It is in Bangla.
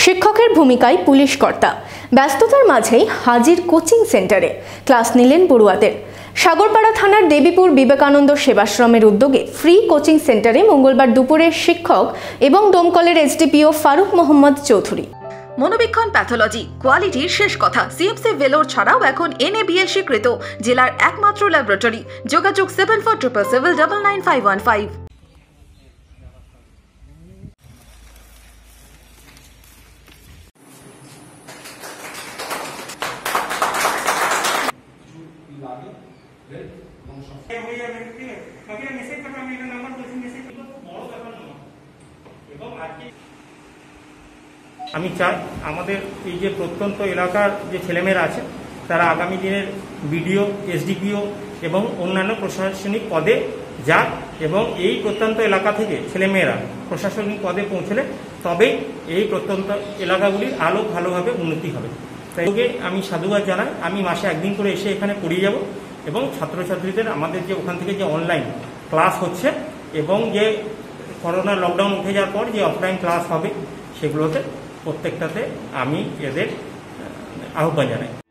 শিক্ষকের ভূমিকায় পুলিশ কর্তা ব্যস্ততার মাঝেই হাজির কোচিং সেন্টারে ক্লাস নিলেন পড়ুয়াদের। সাগরপাড়া থানার দেবীপুর বিবেকানন্দ সেবাশ্রমের উদ্যোগে ফ্রি কোচিং সেন্টারে মঙ্গলবার দুপুরে শিক্ষক এবং দমকলের এসডিপিও ফারুক মোহাম্মদ চৌধুরী। মনোবীক্ষণ প্যাথোলজি কোয়ালিটির শেষ কথা। সিএমসি ভেলোর ছাড়াও এখন NABL স্বীকৃত জেলার একমাত্র ল্যাবরেটরি। যোগাযোগ 7477999515। আমি চাই আমাদের এই যে প্রত্যন্ত এলাকার যে ছেলেমেয়েরা আছে তারা আগামী দিনের বিডিও, এসডিপিও এবং অন্যান্য প্রশাসনিক পদে যাক এবং এই প্রত্যন্ত এলাকা থেকে ছেলেমেয়েরা প্রশাসনিক পদে পৌঁছলে তবেই এই প্রত্যন্ত এলাকাগুলির আরও ভালোভাবে উন্নতি হবে। তাই আমি সাধুবাদ জানাই। আমি মাসে একদিন করে এসে এখানে পড়িয়ে যাব এবং ছাত্রছাত্রীদের আমাদের যে ওখান থেকে যে অনলাইন ক্লাস হচ্ছে এবং যে করোনা লকডাউন উঠে যাওয়ার পর যে অফলাইন ক্লাস হবে সেগুলোতে প্রত্যেকটাতে আমি এদের আহ্বান জানাই।